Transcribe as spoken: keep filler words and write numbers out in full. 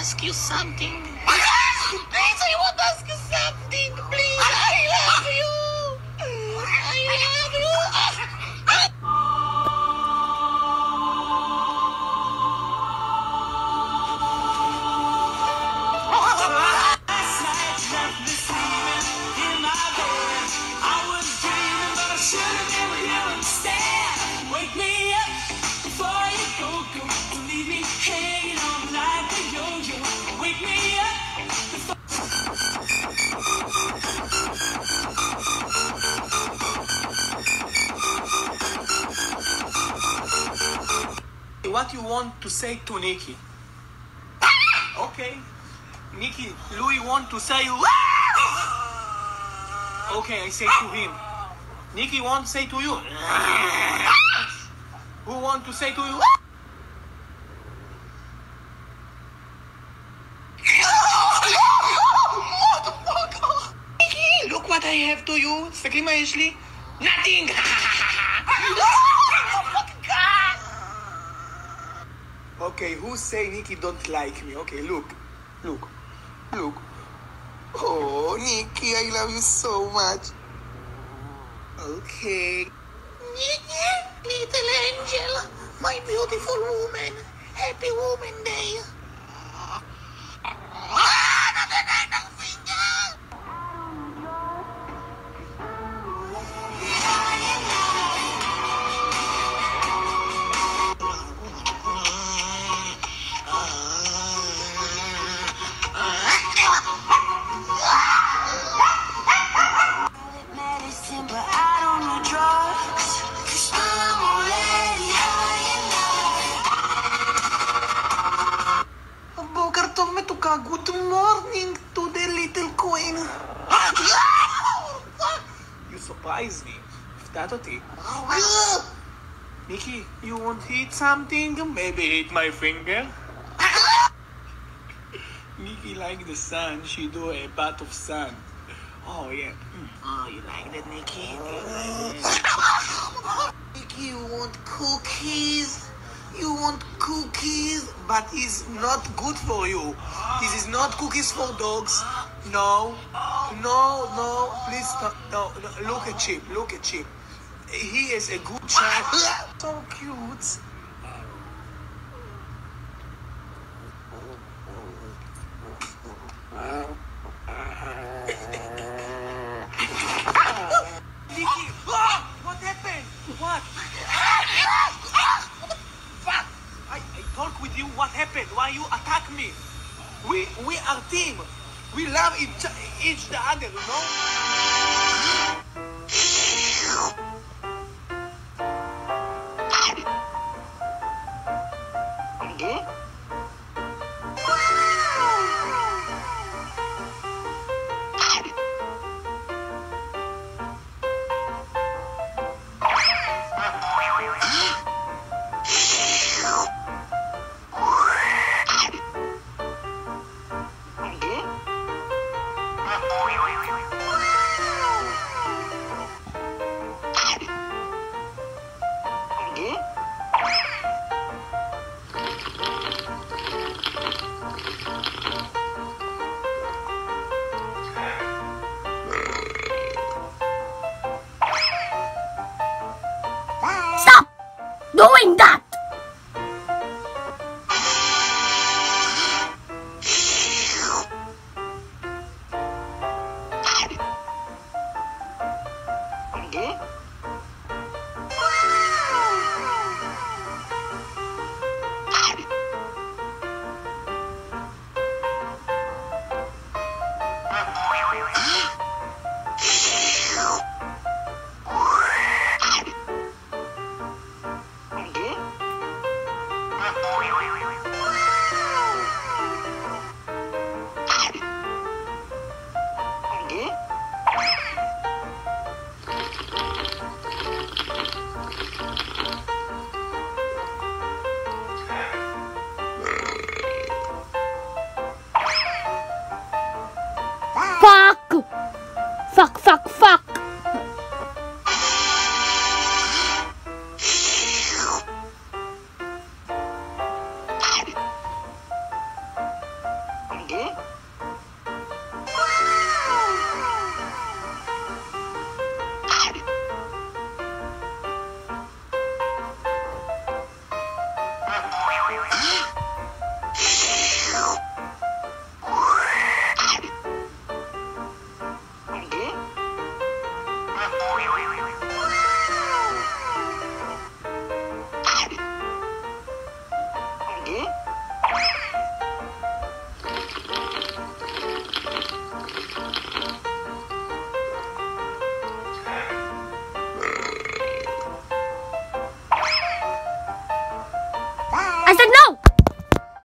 ask you something. Please, I want to ask you something. Please, I love you. I love you. Last night left me sleeping in my bed. I was dreaming, but I should have been with you instead. Wake me up before you go, go. Don't leave me hanging on like a yo-yo. Wake me up. What you want to say to Nikki? Okay. Nikki, Louis want to say. Okay, I say to him. Nikki want to say to you. Who want to say to you? Nikki, look what I have to you. תסתכלי מה יש לי. Nothing. Okay, who say Nikki don't like me? Okay, look, look, look. Oh, Nikki, I love you so much. Okay. Nikki, little angel, my beautiful woman. Happy Woman Day. Ah, natangay ng finger. Medicine, but I don't need drugs. 'Cause I'm already high enough. בוקר טוב מתוקה, good morning to the little queen. You surprised me. הפתעת אותי. Nikki, you want to eat something? Maybe eat my finger? Nikki like the sun, she do a bath of sun. Oh yeah. Mm. Oh, you like that, Nikki? You like that? Nikki, you want cookies? You want cookies? But it's not good for you. This is not cookies for dogs. No, no, no. Please, no, no, no. Look at Chip. Look at Chip. He is a good child. So cute. Nikki, ah! What happened? What? I, I talk with you. What happened? Why you attack me? We we are team. We love each each the other. You know. Stop doing that!